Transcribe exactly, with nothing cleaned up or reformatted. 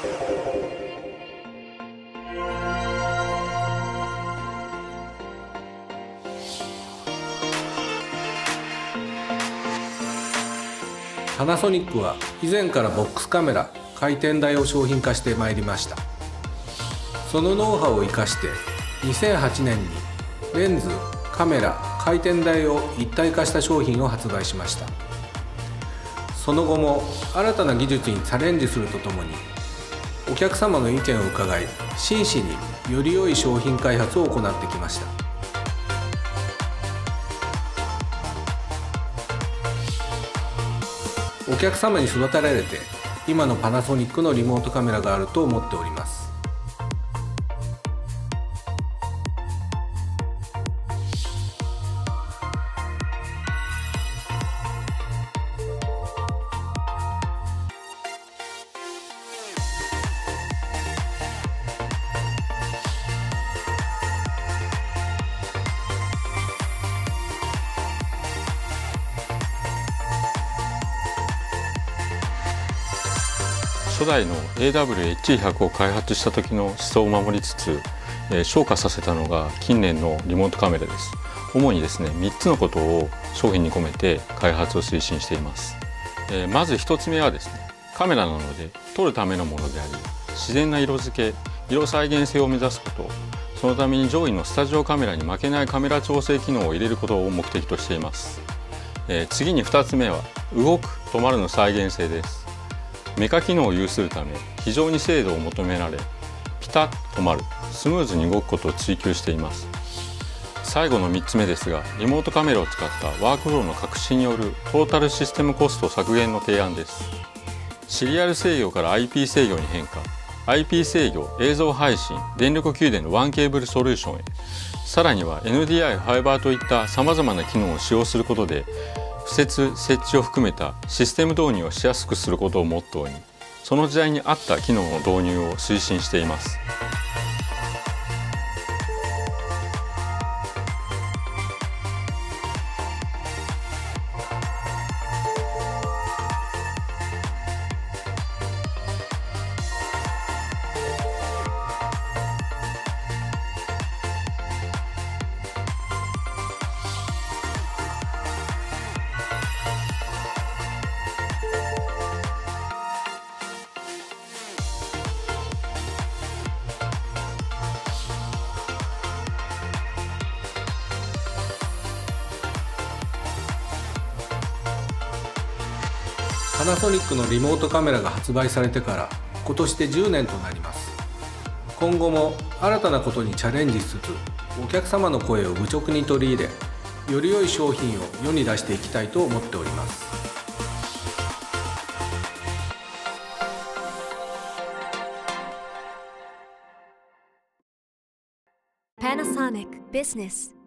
パナソニックは以前からボックスカメラ、回転台を商品化してまいりました。そのノウハウを生かしてにせんはちねんにレンズ、カメラ、回転台を一体化した商品を発売しました。その後も新たな技術にチャレンジするとともにお客様の意見を伺い、真摯により良い商品開発を行ってきました。お客様に育てられて今のパナソニックのリモートカメラがあると思っております。 初代の エーダブリューエイチひゃく を開発した時の思想を守りつつ、えー、昇華させたのが近年のリモートカメラです。主にですねみっつのことを商品に込めて開発を推進しています。えー、まずひとつめはですねカメラなので撮るためのものであり、自然な色付け、色再現性を目指すこと、そのために上位のスタジオカメラに負けないカメラ調整機能を入れることを目的としています。えー、次にふたつめは動く、止まるの再現性です。メカ機能を有するため非常に精度を求められ、ピタッと止まる、スムーズに動くことを追求しています。最後のみっつめですが、リモートカメラを使ったワークフローの革新によるトータルシステムコスト削減の提案です。シリアル制御から アイピー 制御に変化、アイピー 制御、映像配信、電力給電のワンケーブルソリューションへ、さらには エヌディーアイ、ファイバーといったさまざまな機能を使用することで敷設・設置を含めたシステム導入をしやすくすることをモットーに、その時代に合った機能の導入を推進しています。 パナソニックのリモートカメラが発売されてから今年でじゅうねんとなります。今後も新たなことにチャレンジしつつ、お客様の声を愚直に取り入れ、より良い商品を世に出していきたいと思っております。 Panasonic Business